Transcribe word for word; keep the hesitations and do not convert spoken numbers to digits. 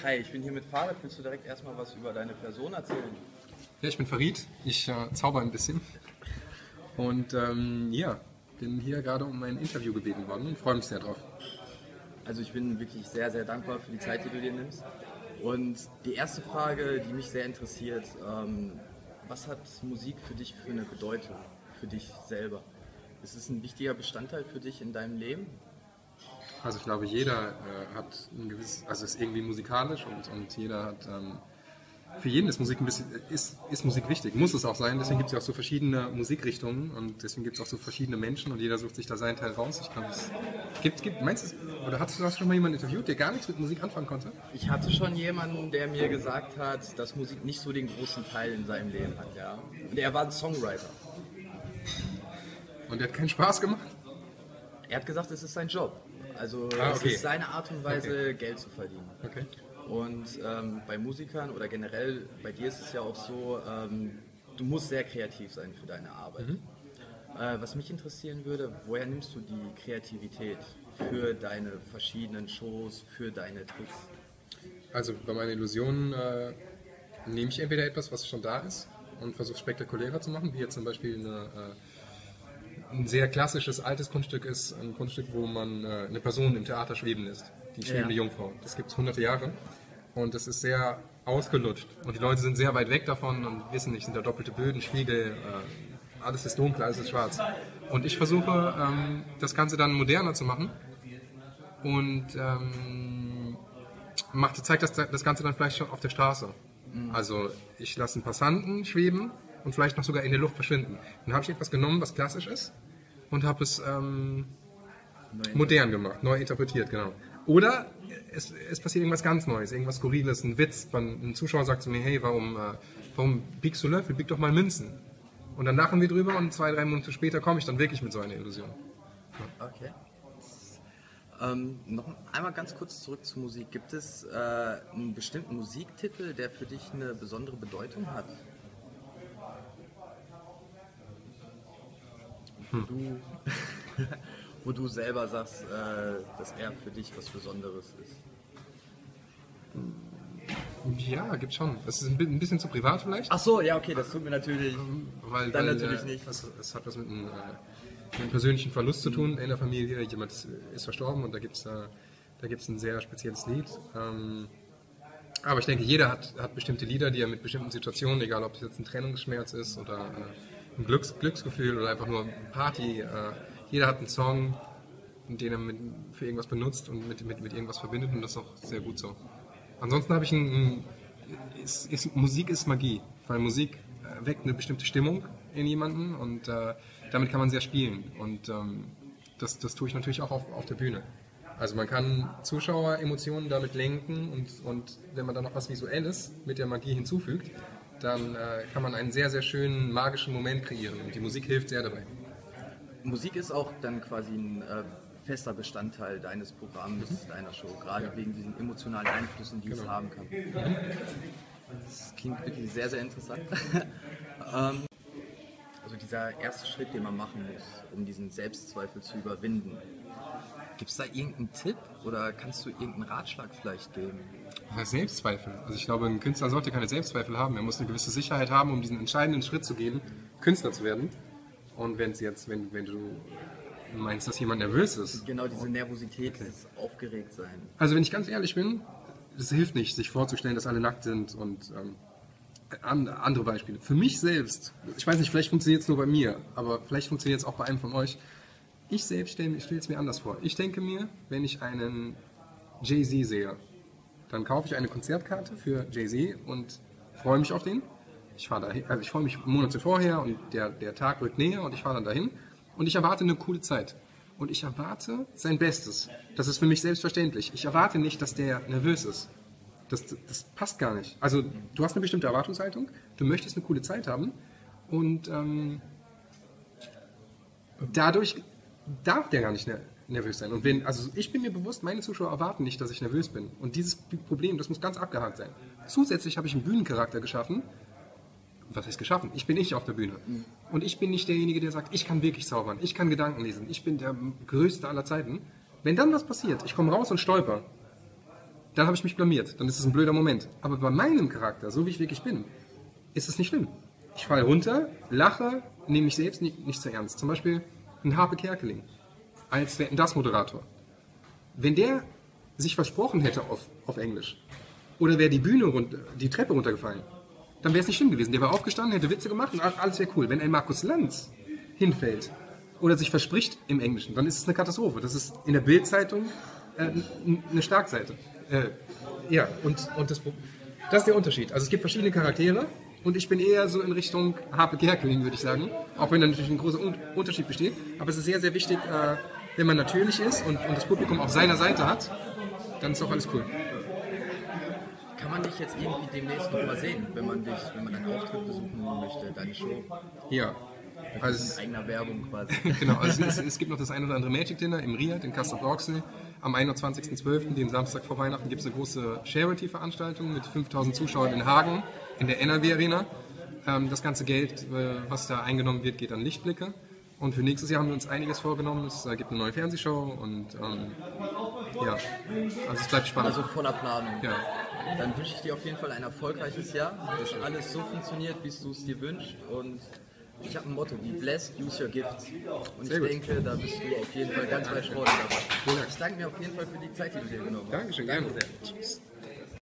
Hi, ich bin hier mit Farid. Willst du direkt erstmal was über deine Person erzählen? Ja, ich bin Farid, ich äh, zauber ein bisschen und ähm, ja, bin hier gerade um ein Interview gebeten worden und freue mich sehr drauf. Also ich bin wirklich sehr, sehr dankbar für die Zeit, die du dir nimmst. Und die erste Frage, die mich sehr interessiert, ähm, was hat Musik für dich für eine Bedeutung, für dich selber? Ist es ein wichtiger Bestandteil für dich in deinem Leben? Also ich glaube, jeder äh, hat ein gewisses, also ist irgendwie musikalisch und, und jeder hat, ähm, für jeden ist Musik ein bisschen, ist, ist Musik wichtig, muss es auch sein, deswegen gibt es ja auch so verschiedene Musikrichtungen und deswegen gibt es auch so verschiedene Menschen und jeder sucht sich da seinen Teil raus. Ich glaube, es gibt, gibt, meinst du, oder hast du hast schon mal jemanden interviewt, der gar nichts mit Musik anfangen konnte? Ich hatte schon jemanden, der mir gesagt hat, dass Musik nicht so den großen Teil in seinem Leben hat, ja. Und er war ein Songwriter. Und der hat keinen Spaß gemacht? Er hat gesagt, es ist sein Job. Also Ah, es okay. ist seine Art und Weise, Okay. Geld zu verdienen. Okay. Und ähm, bei Musikern oder generell bei dir ist es ja auch so, ähm, du musst sehr kreativ sein für deine Arbeit. Mhm. Äh, was mich interessieren würde, woher nimmst du die Kreativität für deine verschiedenen Shows, für deine Tricks? Also bei meinen Illusionen äh, nehme ich entweder etwas, was schon da ist und versuche spektakulärer zu machen, wie jetzt zum Beispiel eine, äh, ein sehr klassisches altes Kunststück ist, ein Kunststück, wo man äh, eine Person im Theater schweben lässt, die schwebende Ja. Jungfrau. Das gibt es hunderte Jahre und das ist sehr ausgelutscht und die Leute sind sehr weit weg davon und wissen nicht, sind da doppelte Böden, Spiegel, äh, alles ist dunkel, alles ist schwarz. Und ich versuche ähm, das Ganze dann moderner zu machen und ähm, macht, zeigt das, das Ganze dann vielleicht schon auf der Straße. Also ich lasse einen Passanten schweben und vielleicht noch sogar in der Luft verschwinden. Dann habe ich etwas genommen, was klassisch ist und habe es ähm, modern gemacht, neu interpretiert, genau. Oder es, es passiert irgendwas ganz Neues, irgendwas Skurriles, ein Witz. Man, ein Zuschauer sagt zu mir, hey, warum, äh, warum biegst du Löffel, bieg doch mal Münzen. Und dann lachen wir drüber und zwei, drei Monate später komme ich dann wirklich mit so einer Illusion. Okay. Ähm, noch einmal ganz kurz zurück zur Musik. Gibt es äh, einen bestimmten Musiktitel, der für dich eine besondere Bedeutung hat? Wo, du, wo du selber sagst, äh, dass er für dich was Besonderes ist. Ja, gibt schon. Das ist ein bi- ein bisschen zu privat vielleicht. Ach so, ja, okay, das tut mir natürlich. Weil, Dann weil, natürlich äh, nicht. Es, es hat was mit einem, äh, mit einem persönlichen Verlust zu tun in der Familie. Jemand ist, ist verstorben und da gibt es äh, da gibt's ein sehr spezielles Lied. Ähm, aber ich denke, jeder hat, hat bestimmte Lieder, die er mit bestimmten Situationen, egal ob es jetzt ein Trennungsschmerz ist oder äh, ein Glücks, Glücksgefühl oder einfach nur Party, äh, jeder hat einen Song, den er mit, für irgendwas benutzt und mit, mit, mit irgendwas verbindet und das ist auch sehr gut so. Ansonsten habe ich ein, ein ist, ist, Musik ist Magie, weil Musik äh, weckt eine bestimmte Stimmung in jemanden und äh, damit kann man sehr spielen und ähm, das, das tue ich natürlich auch auf, auf der Bühne. Also man kann Zuschaueremotionen damit lenken und, und wenn man dann noch was Visuelles mit der Magie hinzufügt, dann äh, kann man einen sehr, sehr schönen magischen Moment kreieren und die Musik hilft sehr dabei. Musik ist auch dann quasi ein äh, fester Bestandteil deines Programms, deiner Show, gerade Ja. wegen diesen emotionalen Einflüssen, die es Genau. haben kann. Das klingt wirklich sehr, sehr interessant. ähm, also dieser erste Schritt, den man machen muss, um diesen Selbstzweifel zu überwinden. Gibt es da irgendeinen Tipp oder kannst du irgendeinen Ratschlag vielleicht geben? Ja, Selbstzweifel. Also ich glaube, ein Künstler sollte keine Selbstzweifel haben. Er muss eine gewisse Sicherheit haben, um diesen entscheidenden Schritt zu gehen, Künstler zu werden. Und wenn es jetzt, wenn, wenn du meinst, dass jemand nervös ist. Genau diese Nervosität, dieses Aufgeregtsein. Also wenn ich ganz ehrlich bin, es hilft nicht, sich vorzustellen, dass alle nackt sind und ähm, an, andere Beispiele. Für mich selbst, ich weiß nicht, vielleicht funktioniert es nur bei mir, aber vielleicht funktioniert es auch bei einem von euch. Ich selbst stelle es mir anders vor. Ich denke mir, wenn ich einen Jay-Z sehe, dann kaufe ich eine Konzertkarte für Jay-Z und freue mich auf den. Ich fahre dahin, also ich freue mich Monate vorher und der, der Tag rückt näher und ich fahre dann dahin und ich erwarte eine coole Zeit. Und ich erwarte sein Bestes. Das ist für mich selbstverständlich. Ich erwarte nicht, dass der nervös ist. Das, das passt gar nicht. Also du hast eine bestimmte Erwartungshaltung, du möchtest eine coole Zeit haben und ähm, dadurch darf der gar nicht ner- nervös sein. Und wenn, also ich bin mir bewusst, meine Zuschauer erwarten nicht, dass ich nervös bin. Und dieses Problem, das muss ganz abgehakt sein. Zusätzlich habe ich einen Bühnencharakter geschaffen. Was heißt geschaffen? Ich bin ich auf der Bühne. Und ich bin nicht derjenige, der sagt, ich kann wirklich zaubern, ich kann Gedanken lesen, ich bin der Größte aller Zeiten. Wenn dann was passiert, ich komme raus und stolper, dann habe ich mich blamiert. Dann ist es ein blöder Moment. Aber bei meinem Charakter, so wie ich wirklich bin, ist es nicht schlimm. Ich falle runter, lache, nehme mich selbst nicht, nicht so ernst. Zum Beispiel ein Harpe Kerkeling als Wetten, das Moderator. Wenn der sich versprochen hätte auf, auf Englisch oder wäre die Bühne runter, die Treppe runtergefallen, dann wäre es nicht schlimm gewesen. Der war aufgestanden, hätte Witze gemacht und alles wäre cool. Wenn ein Markus Lanz hinfällt oder sich verspricht im Englischen, dann ist es eine Katastrophe. Das ist in der Bild-Zeitung äh, eine Starkseite. Äh, ja, und, und das, das ist der Unterschied. Also es gibt verschiedene Charaktere und ich bin eher so in Richtung Harpe Kerkeling, würde ich sagen. Auch wenn da natürlich ein großer Un- Unterschied besteht. Aber es ist sehr, sehr wichtig, äh, wenn man natürlich ist und, und das Publikum auf seiner Seite hat, dann ist auch alles cool. Kann man dich jetzt irgendwie demnächst noch mal sehen, wenn man dich, wenn man deinen Auftritt besuchen möchte, deine Show? Ja. Also in eigener Werbung quasi. Genau, also es, es gibt noch das ein oder andere Magic Dinner im Riad in Castrop-Rauxel. Am einundzwanzigsten zwölften, den Samstag vor Weihnachten, gibt es eine große Charity-Veranstaltung mit fünftausend Zuschauern in Hagen in der N R W Arena. Ähm, das ganze Geld, äh, was da eingenommen wird, geht an Lichtblicke. Und für nächstes Jahr haben wir uns einiges vorgenommen. Es äh, gibt eine neue Fernsehshow und ähm, ja, also es bleibt spannend. Also voller Planung. Ja. Dann wünsche ich dir auf jeden Fall ein erfolgreiches Jahr, dass alles so funktioniert, wie du es dir wünschst. Und ich habe ein Motto, be blessed, use your gifts. Und Sehr ich gut. denke, da bist du auf jeden Fall ganz weit vorne dabei. Ich danke mir auf jeden Fall für die Zeit, die du dir genommen hast. Dankeschön, Danke gerne. sehr. Tschüss.